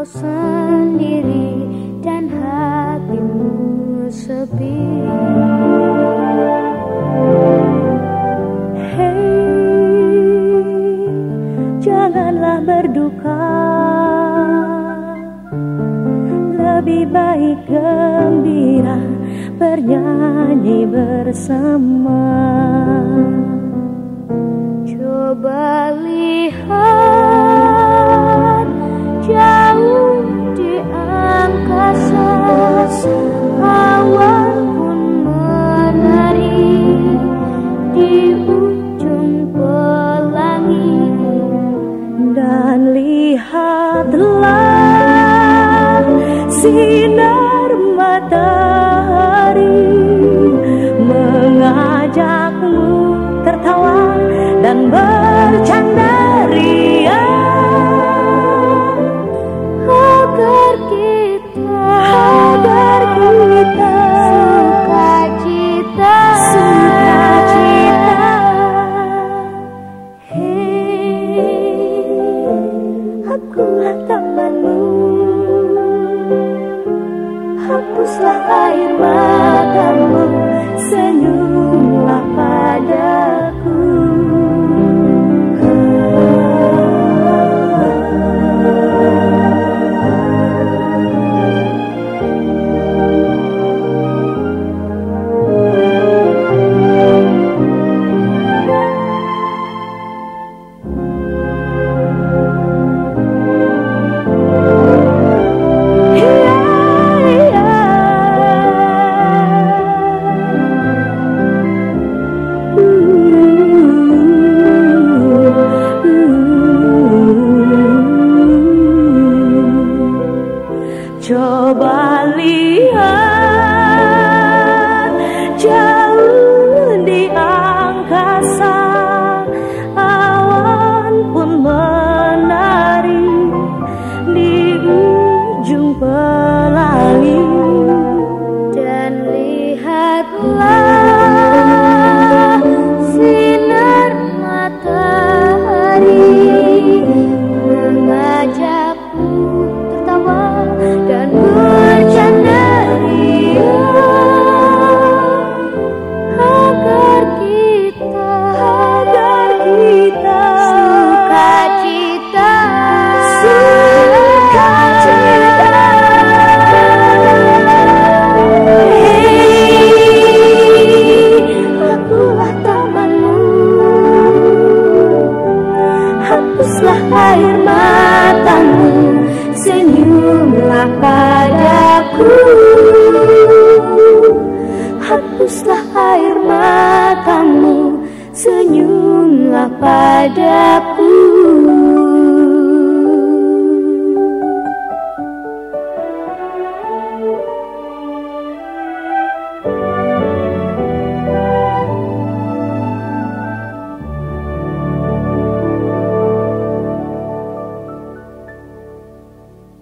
sendiri dan hatimu sepi. Hei, janganlah berduka, lebih baik gembira bernyanyi bersama. Coba lihat jauh di angkasa, awan pun menari di ujung pelangi. Dan lihatlah sinar matahari mengajakmu tertawa dan bercanda ria, agar kita sukacita. Hei, akulah tamanmu, hapuslah air matamu, senyumlah padaku. Coba lihat jauh di angkasa, awan pun menari di ujung pelangi. Dan lihatlah sinar matahari mengajakku tertawa dan bercanda ria, agar kita sukacita. Hei, akulah tamanmu, hapuslah air matamu, senyumlah padaku. Hapuslah air matamu, senyumlah padaku.